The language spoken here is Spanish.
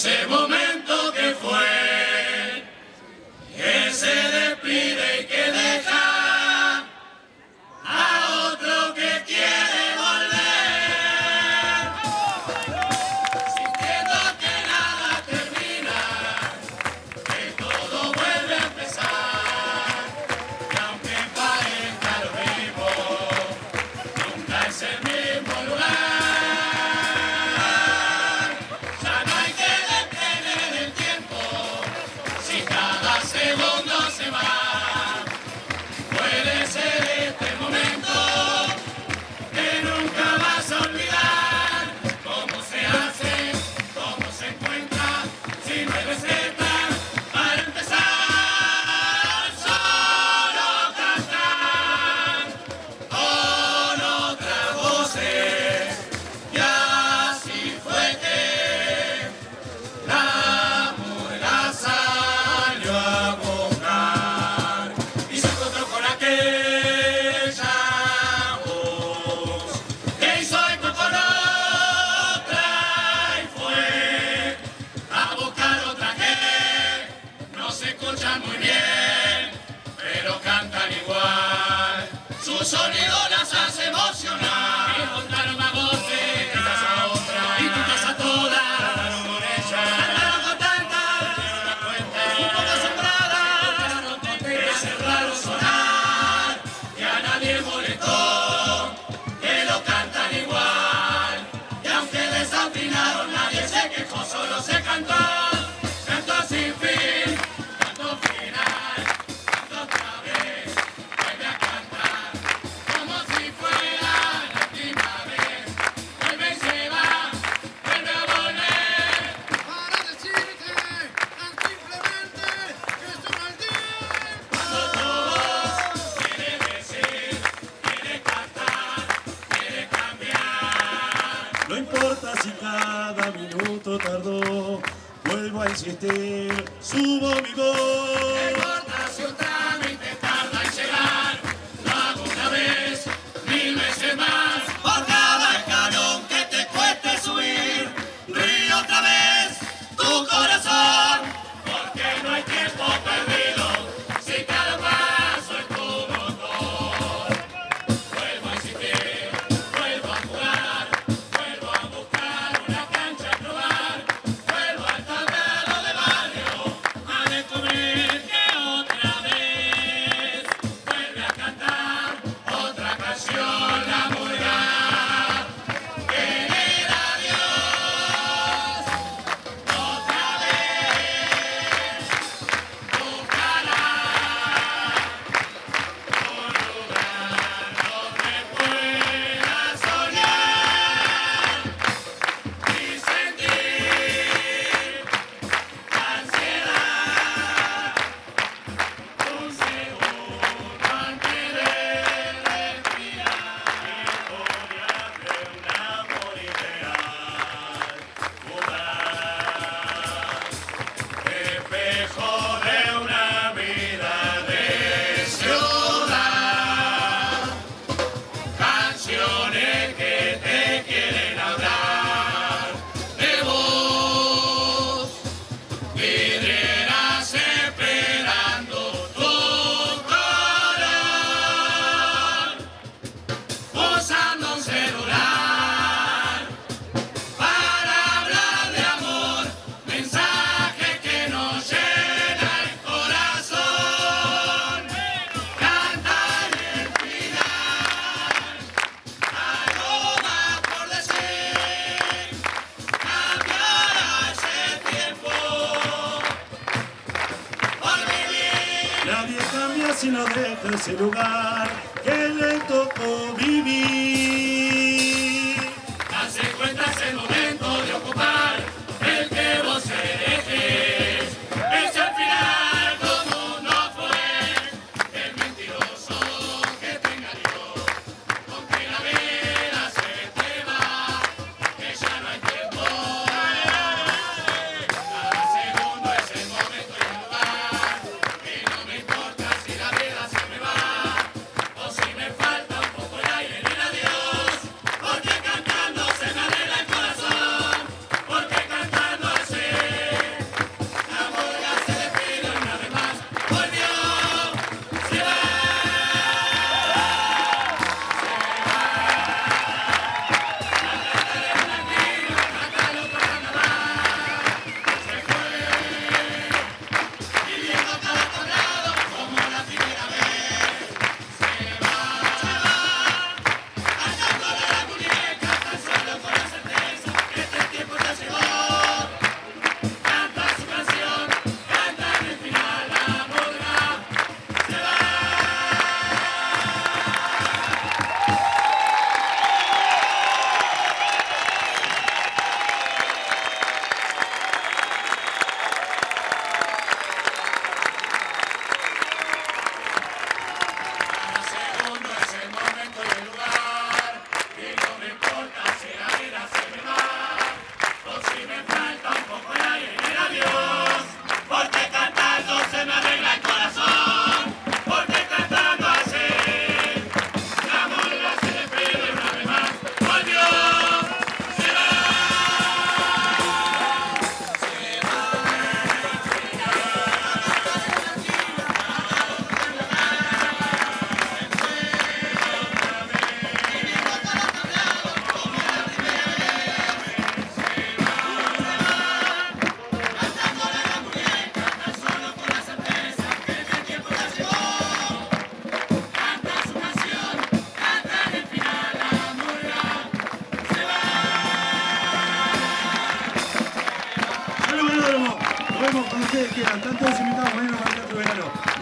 ese momento que fue, que se despide y que deja a otro que quiere volver, sintiendo que nada termina, que todo vuelve a empezar, y aunque parezca lo mismo, nunca es el mismo lugar. Muy bien, pero cantan igual. Su sonido las hace emocionar. Encontraron a voces, quizás a otra, y quizás a todas. Cantaron con ella, cantaron con tantas, un poco asombradas. Es raro sonar, que a nadie molestó, que lo cantan igual. Y aunque desafinaron, nadie se quejó, solo se cantó. Cantó sin fin. No importa si cada minuto tardó, vuelvo a insistir, subo mi voz. No importa si un trámite tarda en llegar, lo hago una vez, 1000 veces más. Por cada escalón que te cueste subir, ríe otra vez tu corazón, porque no hay tiempo perdido, si cada paso es tu motor. Vuelvo a insistir, vuelvo a jugar, vuelvo a buscar una cancha a probar, vuelvo al tablero de barrio a descubrir que otra vez vuelve a cantar otra canción la murga. Querer a Dios otra vez, buscará un lugar donde pueda soñar y sentir ansiedad, un segundo antes de respirar, historia de un amor ideal, fugaz, espejo de una vida de ciudad, canciones que te quieren hablar de vos, vidrieras esperando tu color, usando un celular para hablar de amor, mensaje que nos llena el corazón, cantar el final, algo más por decir, cambiará ese tiempo por vivir. Nadie cambia si no deja ese lugar que le tocó vivir. Darse cuenta es el momento de ocupar el que vos elegís. Ese al final como no fue el mentiroso que te engañó, con que la vida se te va, que ya no hay tiempo. Cada segundo es el momento y el lugar, y no me importa si la vida se me va. quieran, están todos invitados mañana para el Teatro Verano.